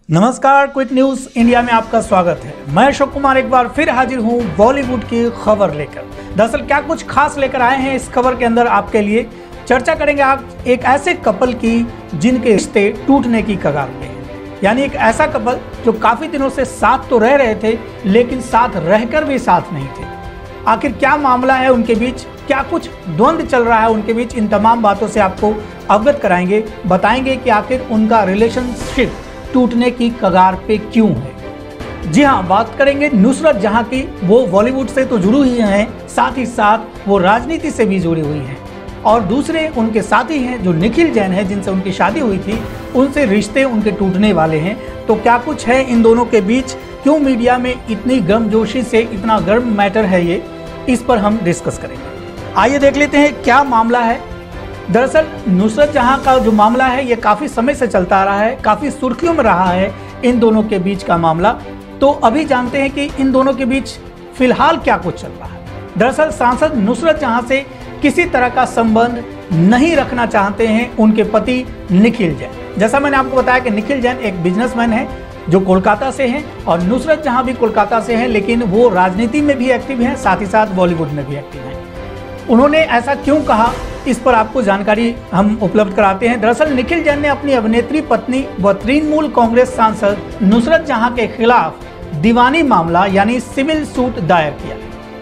नमस्कार, quick news India में आपका स्वागत है। मैं अशोक कुमार एक बार फिर हाजिर हूं बॉलीवुड की खबर लेकर। दरअसल क्या कुछ खास लेकर आए हैं इस खबर के अंदर आपके लिए। चर्चा करेंगे आप एक ऐसे कपल की जिनके रिश्ते टूटने की कगार पे हैं। यानी एक ऐसा कपल जो काफी दिनों से साथ तो रह रहे थे लेकिन साथ रहकर भी साथ नहीं थे। आखिर क्या मामला है उनके बीच, क्या कुछ द्वंद्व चल रहा है उनके बीच, इन तमाम बातों से आपको अवगत कराएंगे, बताएंगे कि आखिर उनका रिलेशनशिप टूटने की कगार पे क्यों है। जी हाँ, बात करेंगे नुसरत जहां की। वो बॉलीवुड से तो जुड़ी हुई हैं, साथ ही साथ वो राजनीति से भी जुड़ी हुई हैं। और दूसरे उनके साथी हैं जो निखिल जैन है, जिनसे उनकी शादी हुई थी, उनसे रिश्ते उनके टूटने वाले हैं। तो क्या कुछ है इन दोनों के बीच, क्यों मीडिया में इतनी गर्मजोशी से इतना गर्म मैटर है ये, इस पर हम डिस्कस करेंगे। आइए देख लेते हैं क्या मामला है। दरअसल नुसरत जहां का जो मामला है ये काफी समय से चलता आ रहा है, काफी सुर्खियों में रहा है इन दोनों के बीच का मामला। तो अभी जानते हैं कि इन दोनों के बीच फिलहाल क्या कुछ चल रहा है। दरअसल सांसद नुसरत जहां से किसी तरह का संबंध नहीं रखना चाहते हैं उनके पति निखिल जैन। जैसा मैंने आपको बताया कि निखिल जैन एक बिजनेसमैन है जो कोलकाता से हैं, और नुसरत जहां भी कोलकाता से हैं, लेकिन वो राजनीति में भी एक्टिव हैं, साथ ही साथ बॉलीवुड में भी एक्टिव हैं। उन्होंने ऐसा क्यों कहा, इस पर आपको जानकारी हम उपलब्ध कराते हैं। दरअसल निखिल जैन ने अपनी अभिनेत्री पत्नी व तृणमूल कांग्रेस सांसद नुसरत जहां के खिलाफ दीवानी मामला यानी सिविल सूट दायर किया,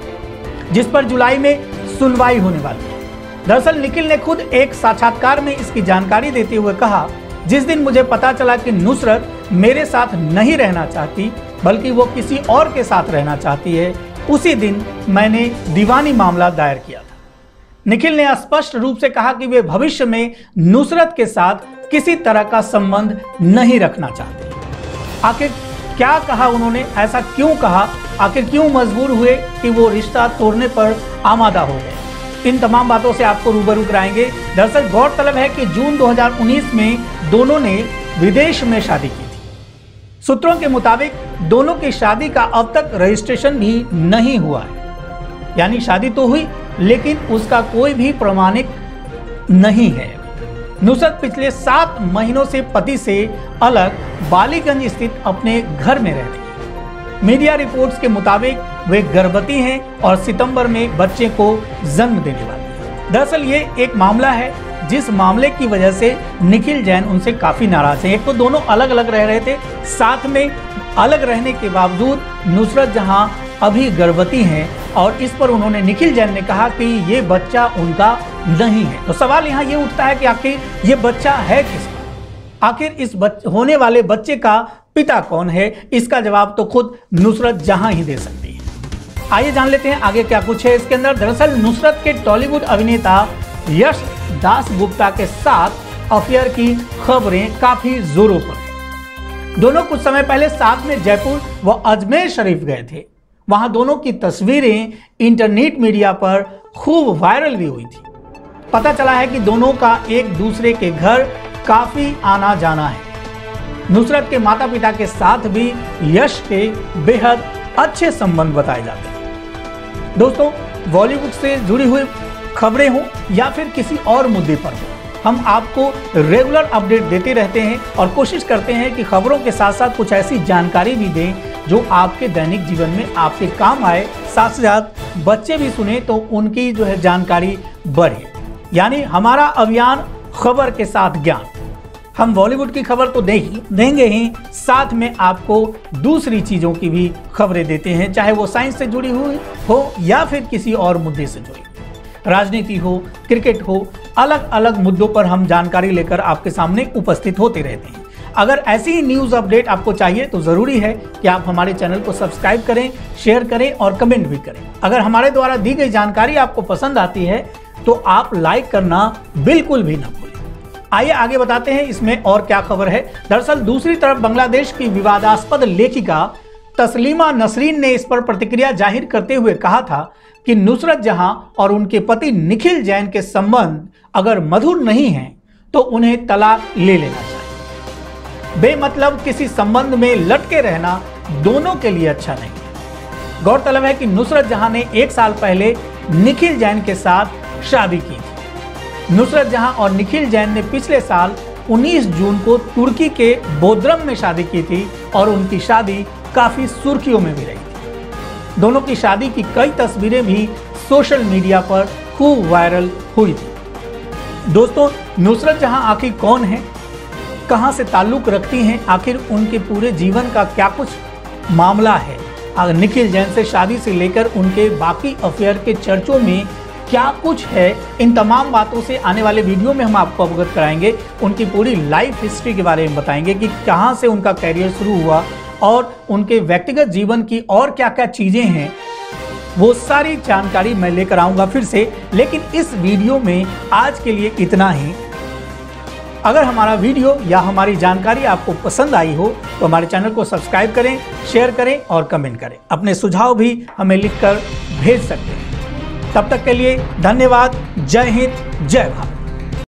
जिस पर जुलाई में सुनवाई होने वाली है। दरअसल निखिल ने खुद एक साक्षात्कार में इसकी जानकारी देते हुए कहा, जिस दिन मुझे पता चला कि नुसरत मेरे साथ नहीं रहना चाहती बल्कि वो किसी और के साथ रहना चाहती है, उसी दिन मैंने दीवानी मामला दायर किया था। निखिल ने स्पष्ट रूप से कहा कि वे भविष्य में नुसरत के साथ किसी तरह का संबंध नहीं रखना चाहते। आखिर क्या कहा उन्होंने, ऐसा क्यों कहा, आखिर क्यों मजबूर हुए कि वो रिश्ता तोड़ने पर आमादा हो गए, इन तमाम बातों से आपको रूबरू कराएंगे। दरअसल गौरतलब है कि जून 2019 में दोनों ने विदेश में शादी की थी। सूत्रों के मुताबिक दोनों की शादी का अब तक रजिस्ट्रेशन भी नहीं हुआ है। यानी शादी तो हुई लेकिन उसका कोई भी प्रमाणिक नहीं है। नुसरत पिछले 7 महीनों से पति से अलग बालीगंज स्थित अपने घर में रह रही। मीडिया रिपोर्ट्स के मुताबिक वे गर्भवती हैं और सितंबर में बच्चे को जन्म देने वाली है। दरअसल ये एक मामला है जिस मामले की वजह से निखिल जैन उनसे काफी नाराज हैं। एक तो दोनों अलग अलग रह रहे थे, साथ में अलग रहने के बावजूद नुसरत जहां अभी गर्भवती हैं, और इस पर उन्होंने निखिल जैन ने कहा कि ये बच्चा उनका नहीं है। तो सवाल यहाँ ये उठता है कि आखिर ये बच्चा है किसका, आखिर इस होने वाले बच्चे का पिता कौन है। इसका जवाब तो खुद नुसरत जहां ही दे सकती है। आइए जान लेते हैं आगे क्या कुछ है इसके अंदर। दरअसल नुसरत के टॉलीवुड अभिनेता यश दासगुप्ता के साथ अफेयर की खबरें काफी जोरों पर है। दोनों कुछ समय पहले साथ में जयपुर व अजमेर शरीफ गए थे। वहां दोनों की तस्वीरें इंटरनेट मीडिया पर खूब वायरल भी हुई थी। पता चला है कि दोनों का एक दूसरे के घर काफी आना जाना है। नुसरत के माता पिता के साथ भी यश के बेहद अच्छे संबंध बताए जाते हैं। दोस्तों, बॉलीवुड से जुड़ी हुई खबरें हो या फिर किसी और मुद्दे पर हो, हम आपको रेगुलर अपडेट देते रहते हैं और कोशिश करते हैं कि खबरों के साथ साथ कुछ ऐसी जानकारी भी दें जो आपके दैनिक जीवन में आपके काम आए, साथ साथ बच्चे भी सुने तो उनकी जो है जानकारी बढ़े। यानी हमारा अभियान खबर के साथ ज्ञान। हम बॉलीवुड की खबर तो देंगे ही, साथ में आपको दूसरी चीज़ों की भी खबरें देते हैं, चाहे वो साइंस से जुड़ी हुई हो या फिर किसी और मुद्दे से जुड़ी, राजनीति हो, क्रिकेट हो, अलग अलग मुद्दों पर हम जानकारी लेकर आपके सामने उपस्थित होते रहते हैं। अगर ऐसी ही न्यूज़ अपडेट आपको चाहिए तो ज़रूरी है कि आप हमारे चैनल को सब्सक्राइब करें, शेयर करें और कमेंट भी करें। अगर हमारे द्वारा दी गई जानकारी आपको पसंद आती है तो आप लाइक करना बिल्कुल भी ना भूलें। आइए आगे बताते हैं इसमें और क्या खबर है। दरअसल दूसरी तरफ बांग्लादेश की विवादास्पद लेखिका तस्लीमा नसरीन ने इस पर प्रतिक्रिया जाहिर करते हुए कहा था कि नुसरत जहां और उनके पति निखिल जैन के संबंध अगर मधुर नहीं हैं तो उन्हें तलाक ले लेना चाहिए। बेमतलब किसी संबंध में लटके रहना दोनों के लिए अच्छा नहीं है। गौरतलब है कि नुसरत जहां ने 1 साल पहले निखिल जैन के साथ शादी की थी। नुसरत जहां और निखिल जैन ने पिछले साल 19 जून को तुर्की के बोद्रम में शादी की थी और उनकी शादी काफी सुर्खियों में भी रही थी। दोनों की शादी की कई तस्वीरें भी सोशल मीडिया पर खूब वायरल हुई थी। दोस्तों, नुसरत जहां आखिर कौन है, कहां से ताल्लुक रखती हैं, आखिर उनके पूरे जीवन का क्या कुछ मामला है, निखिल जैन से शादी से लेकर उनके बाकी अफेयर के चर्चों में क्या कुछ है, इन तमाम बातों से आने वाले वीडियो में हम आपको अवगत कराएंगे। उनकी पूरी लाइफ हिस्ट्री के बारे में बताएंगे कि कहां से उनका करियर शुरू हुआ और उनके व्यक्तिगत जीवन की और क्या क्या चीजें हैं, वो सारी जानकारी मैं लेकर आऊंगा फिर से। लेकिन इस वीडियो में आज के लिए इतना ही। अगर हमारा वीडियो या हमारी जानकारी आपको पसंद आई हो तो हमारे चैनल को सब्सक्राइब करें, शेयर करें और कमेंट करें। अपने सुझाव भी हमें लिखकर भेज सकते हैं। तब तक के लिए धन्यवाद। जय हिंद, जय भारत।